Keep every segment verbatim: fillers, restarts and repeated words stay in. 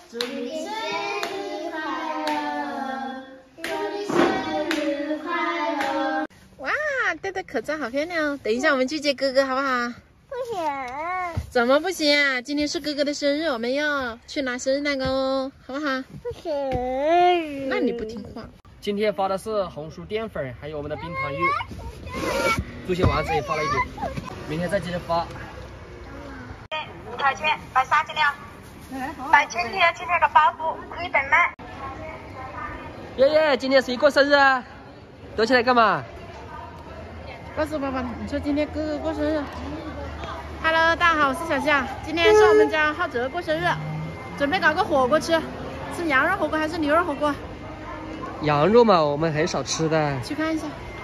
祝你生日快乐，祝你生日快乐。哇，戴的口罩好漂亮哦！等一下我们去接哥哥好不好？ 不行。 怎么不行啊？今天是哥哥的生日，我们要去拿生日蛋糕哦，好不好？ 不行。 那你不听话。 今天发的是红薯淀粉，还有我们的冰糖柚。这些丸子也发了一点，明天再接着发。 五块钱买啥子了？买今天今天的包袱可以等买。 爷爷，今天谁过生日啊？躲起来干嘛？ 告诉爸爸，你说今天哥哥过生日。Hello， 大家好，我是小夏，今天是我们家浩哲过生日，准备搞个火锅吃，是羊肉火锅还是牛肉火锅？ 羊肉嘛，我们很少吃的。 去看一下。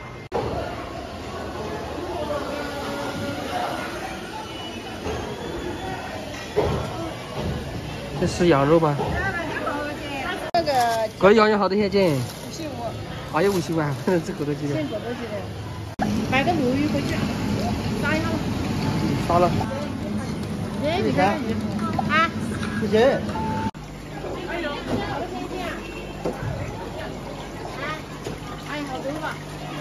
这是羊肉吗？ 这个这羊肉好多钱斤？ 五十五。 哎呀，五十五啊！这狗多几个？ 现狗多几个？买个鲈鱼回去，杀一下吧。 杀了。 哎，你看啊， 不行。 哎呦，好多钱钱啊！哎，好多吧。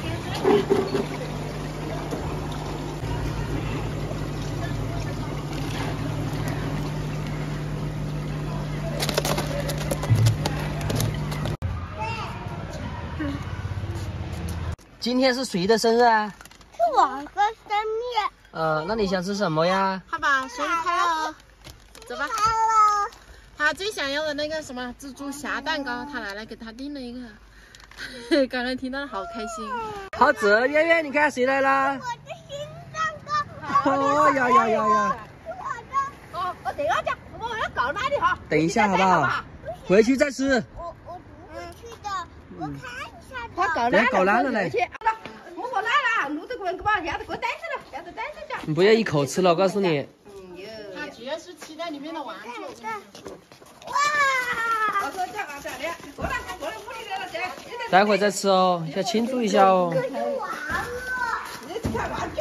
今天是谁的生日啊？ 是我的生日。 呃，那你想吃什么呀？ 好吧，生日快乐哦！走吧。 快乐。 他最想要的那个什么蜘蛛侠蛋糕，他奶奶给他订了一个。刚才听到好开心。 浩哲，圆圆，你看谁来了？ 我的新蛋糕。 哦呀呀呀呀！ 是我的。哦，我等一下，我要搞那里哈。 等一下好不好？回去再吃。 我我不会去的，我看一下的。 他搞烂了，搞烂了嘞！ 我说烂了，录这个给把鸭子给我带去了，鸭子带去家。 你不要一口吃了，我告诉你。 他主要是期待里面的玩具。 哇！ 我说这个这里，过来过来屋里来了，这。 待会再吃哦，要庆祝一下哦。 可是娃娃。 你去看玩具。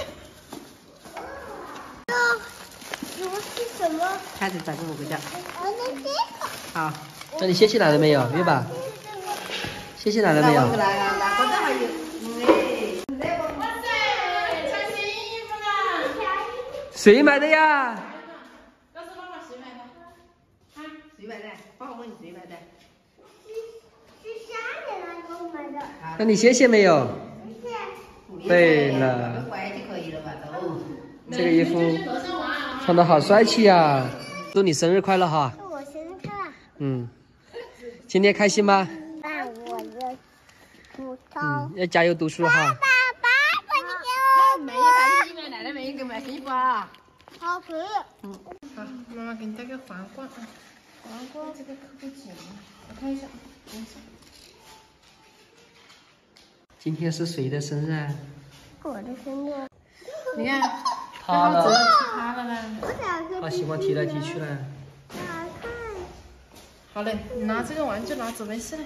这是什么？ 看着咋个我回家。 我的这个。 好，那你谢谢奶奶没有，月吧？谢谢奶奶没有？ 来啊，哪个这还有？哇塞，穿新衣服了！ 谁买的呀？ 告诉妈妈谁买的？啊，谁买的？爸爸问你谁买的？ 是下面那个买的。 那你谢谢没有？ 谢谢。 对了， 乖就可以了吧？都。 这个衣服穿的好帅气呀！祝你生日快乐哈！ 祝我生日快乐。 嗯，今天开心吗？ 爸，我的骨头。 嗯，要加油读书哈。 爸爸，爸，你给我。 没有买衣服，奶奶没有给买衣服啊。 好可以。 嗯，好，妈妈给你带个皇冠啊。皇冠这个扣不紧，我看一下，等一下。 今天是谁的生日啊？ 我的生日。 你看， 他了， 他了啦。 我想说。 他喜欢踢来踢去的。 打开。 好嘞，你拿这个玩具拿走没事的。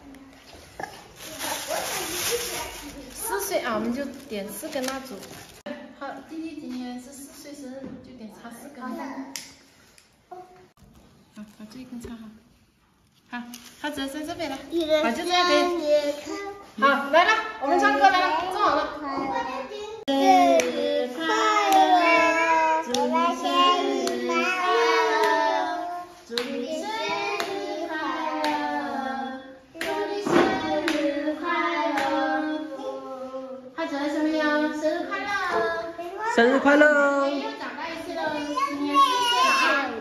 四岁啊，我们就点四根蜡烛。好，弟弟今年是四岁生日，就点插四根。好，把这一根插好。好，他只在这边来，把就这样可以。好，来了，我们唱歌来了，坐好了。 生日快乐，祝你生日快乐， 祝你生日快乐，祝你生日快乐。他讲的什么呀？生日快乐！ 生日快乐！ 又长大一岁了，今年四岁了啊！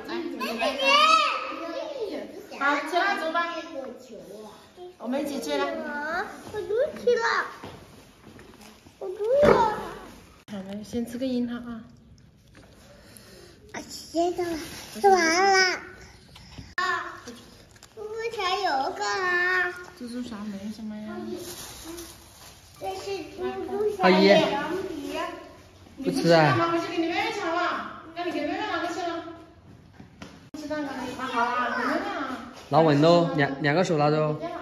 来，好，吹蜡烛吧。我们一起吹了。 啊，我肚起了，我肚了。 好，我们先吃个樱桃啊。 啊，接着了，吃完了。啊，猪猪侠有个啊。 猪猪侠没什么呀。 这是猪猪侠阿姨凉皮。 不吃啊？ 妈回去给你妹妹抢了，那你给妹妹哪个去了？吃蛋糕啊，好啦，给妹妹啊。 拿稳喽，两两个手拿着哦。